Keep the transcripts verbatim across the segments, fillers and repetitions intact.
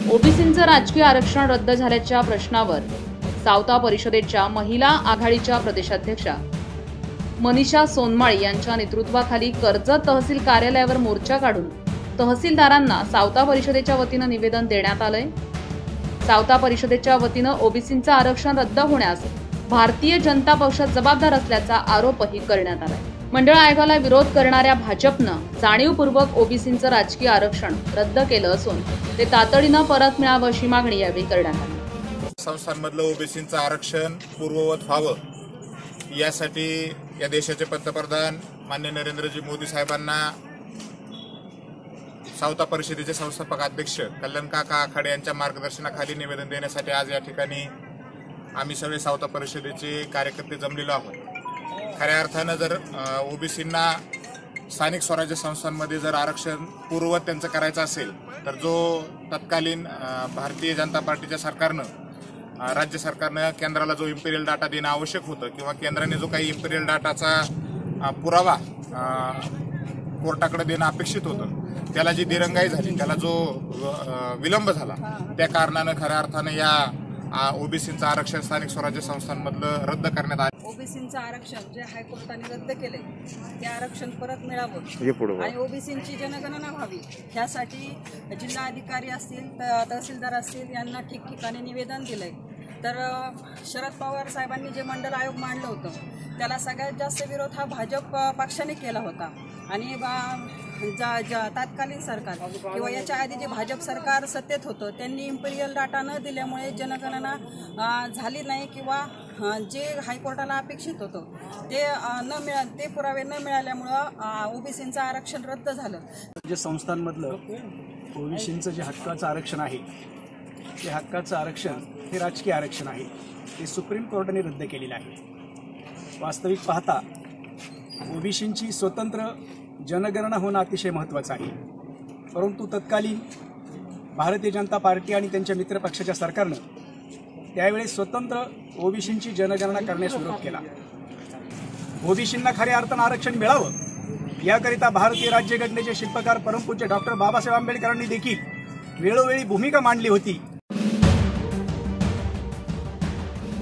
ओबीसींचं राजकीय आरक्षण रद्द झाल्याच्या प्रश्नावर सावता परिषदेच्या महिला आघाडीच्या प्रदेशाध्यक्षा मनीषा सोनमाळी यांच्या नेतृत्वाखाली कर्जत तहसील कार्यालयावर मोर्चा काढून तहसीलदारांना सावता परिषदेच्या वतीनं निवेदन देण्यात आलंय। सावता परिषदेच्या वतीनं ओबीसींचं आरक्षण रद्द होण्यास भारतीय जनता पक्ष जबाबदार असल्याचा आरोपही करण्यात आलाय। मंडळ आयोगाला विरोध करणाऱ्या भाजपनं जाणीवपूर्वक ओबीसींचं राजकीय आरक्षण रद्द केलं असून ते तातडीनं परत मिळावं अशी मागणी यावेळी करण्यात आली। संस्थांमधलं ओबीसींचं आरक्षण पूर्ववत व्हावं यासाठी या देशाचे पंतप्रधान माननीय नरेंद्रजी मोदी साहेबांना सावता परिषदेचे संस्थापक अध्यक्ष कल्याण काका आखाडे यांच्या मार्गदर्शनाखाली निवेदन देण्यासाठी आज या ठिकाणी आम्ही सगळे सावता परिषदेचे कार्यकर्ते जमलेलो आहोत। खऱ्या अर्थानं जर ओबीसींना स्थानिक स्वराज्य संस्थांमध्ये जर आरक्षण पूर्ववत त्यांचं करायचं असेल तर जो तत्कालीन भारतीय जनता पार्टीच्या सरकारनं राज्य सरकारनं केंद्राला जो इम्पिरियल डाटा देणं आवश्यक होतं किंवा केंद्राने जो काही इम्पिरियल डाटाचा पुरावा कोर्टाकडे देणं अपेक्षित होतं त्याला जी दिरंगाई झाली, त्याला जो विलंब झाला, त्या कारणानं खऱ्या अर्थानं या ओबीसींचं आरक्षण स्थानिक स्वराज्य संस्थांमधलं रद्द करण्यात आलं। ओबीसींचं आरक्षण जे हायकोर्टाने रद्द केले ते आरक्षण परत मिळावं आणि ओबीसींची जनगणना व्हावी यासाठी जिल्हा अधिकारी असतील, तहसीलदार असतील यांना ठिकठिकाणी निवेदन दिलंय। तर शरद पवार साहेबांनी जे मंडळ आयोग मांडलं होतं त्याला सगळ्यात जास्त विरोध हा भाजप पक्षाने केला होता आणि जा जा तात्कालीन सरकार किंवा याच्या आधी जे भाजप सरकार सत्तेत होतं त्यांनी इम्पिरियल डाटा न दिल्यामुळे जनगणना झाली नाही किंवा जे हायकोर्टाला अपेक्षित होतं ते न मिळा ते पुरावे न मिळाल्यामुळं ओबीसींचं आरक्षण रद्द झालं। जे संस्थांमधलं ओबीसींचं जे हक्काचं आरक्षण आहे ते हक्काचं आरक्षण हे राजकीय आरक्षण आहे, ते सुप्रीम कोर्टाने रद्द केलेलं आहे। वास्तविक पाहता ओबीसींची स्वतंत्र जनगणना होणं अतिशय महत्त्वाचं आहे, परंतु तत्कालीन भारतीय जनता पार्टी आणि त्यांच्या मित्रपक्षाच्या सरकारनं त्यावेळेस स्वतंत्र ओबीसींची जनगणना करण्यास विरोध केला। ओबीसींना खऱ्या अर्थानं आरक्षण मिळावं याकरिता भारतीय राज्यघटनेचे शिल्पकार परमपूज्य डॉक्टर बाबासाहेब आंबेडकरांनी देखील वेळोवेळी भूमिका मांडली होती।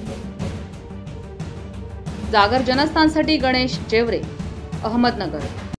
जागर जनस्थानसाठी गणेश जेवरे, अहमदनगर।